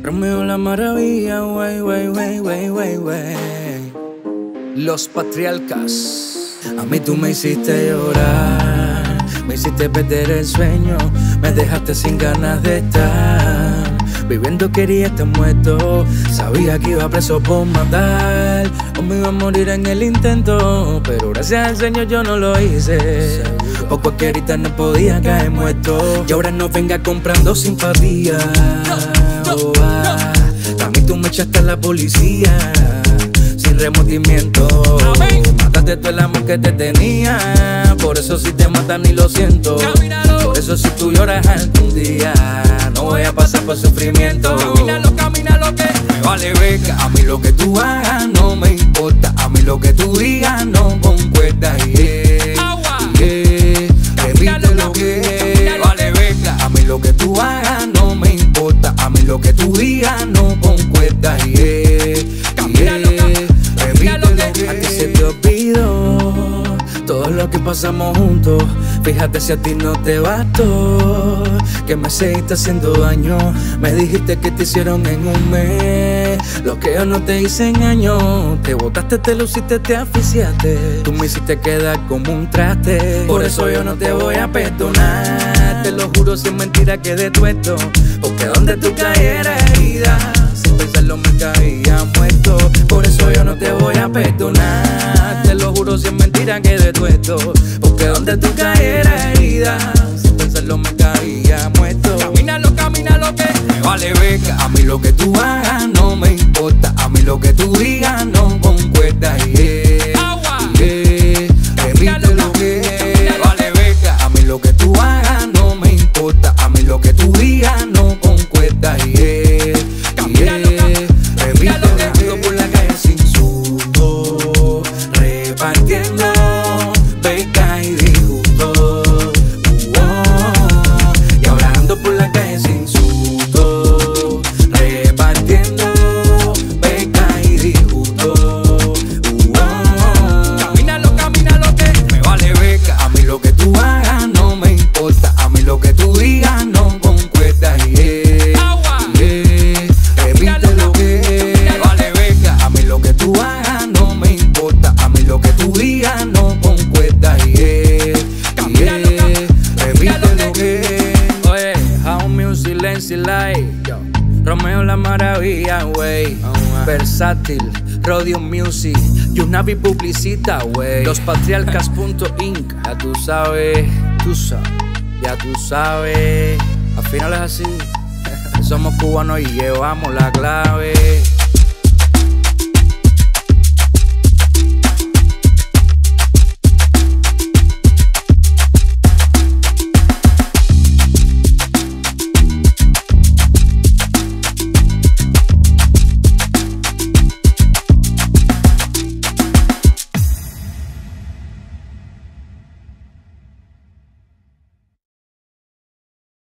Romeo la maravilla, wey, wey, wey, wey, wey, wey. Los patriarcas. A mí tú me hiciste llorar, me hiciste perder el sueño, me dejaste sin ganas de estar. Viviendo quería estar muerto, sabía que iba preso por matar, o me iba a morir en el intento, pero gracias al Señor yo no lo hice. Por cualquier no podía caer muerto, y ahora no venga comprando simpatía. A mí tú me echaste a la policía sin remordimiento. Mataste todo el amor que te tenía, por eso si te matan ni lo siento. Por eso si tú lloras algún día, no voy a pasar por sufrimiento. Camínalo que me vale beca. A mí lo que tú hagas no me importa, a mí lo que tú digas no concuerda. Repite lo que me vale beca. A mí lo que tú hagas no me importa, a mí lo que tú digas no concuerda. Repite lo que a ti se te olvidó todo lo que pasamos juntos. Fíjate si a ti no te bastó, que me seguiste haciendo daño. Me dijiste que te hicieron en un mes lo que yo no te hice en años. Te botaste, te luciste, te asfixiaste. Tú me hiciste quedar como un traste, por eso yo no te voy a perdonar. Te lo juro, si es mentira que de tuesto, porque donde tú cayeras herida, sin pensarlo me caía muerto. Por eso yo no te voy a perdonar. Te lo juro, si es mentira que de tuesto, porque donde tú cayeras herida, sin pensarlo me caía muerto. Camínalo que me vale beca. A mí lo que tú hagas no me importa, a mí lo que tú digas no concuerda. Repite lo que me vale beca. A mí lo que tú hagas no me importa, a mí lo que tú digas no concuerda. Repite lo que por la calle sin susto, repartiendo beca y disgusto. Y ahora ando por la calle sin susto, repartiendo beca y disgusto. Camínalo que me vale beca. A mí lo que tú hagas no me importa, a mí lo que tú digas no concuerda. Repite lo que me vale beca. A mí lo que tú hagas no me importa, a mí lo que tú digas no concuerda. Repite lo que. Oye, House Music, Lenzy Light, Romeo la maravilla, wey. Versátil, Rodio Music, Yunavi publicita, wey. Los patriarcas.inc, ya tú sabes, ya tú sabes. Al final es así, somos cubanos y llevamos la clave.